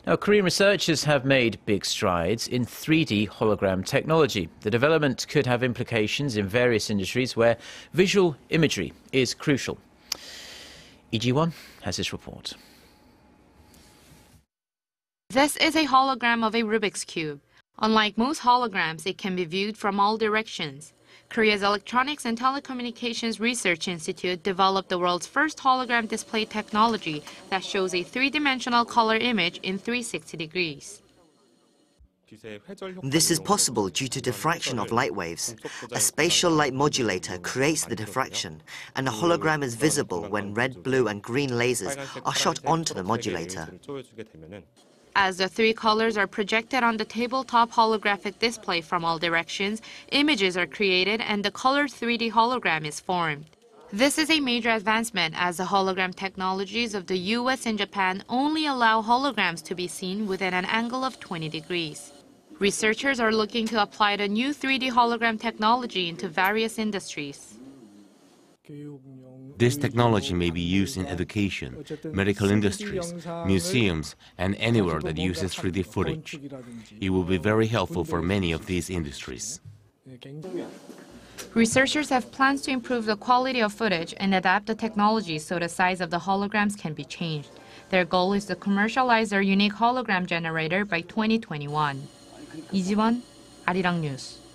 Now, Korean researchers have made big strides in 3D hologram technology. The development could have implications in various industries where visual imagery is crucial. Lee Ji-won has this report. This is a hologram of a Rubik's Cube. Unlike most holograms, it can be viewed from all directions. Korea's Electronics and Telecommunications Research Institute developed the world's first hologram display technology that shows a three-dimensional color image in 360 degrees. This is possible due to diffraction of light waves. A spatial light modulator creates the diffraction, and a hologram is visible when red, blue, and green lasers are shot onto the modulator. As the three colors are projected on the tabletop holographic display from all directions, images are created and the colored 3D hologram is formed. This is a major advancement as the hologram technologies of the US and Japan only allow holograms to be seen within an angle of 20 degrees. Researchers are looking to apply the new 3D hologram technology into various industries. This technology may be used in education, medical industries, museums, and anywhere that uses 3D footage. It will be very helpful for many of these industries. Researchers have plans to improve the quality of footage and adapt the technology so the size of the holograms can be changed. Their goal is to commercialize their unique hologram generator by 2021. Lee Ji-won, Arirang News.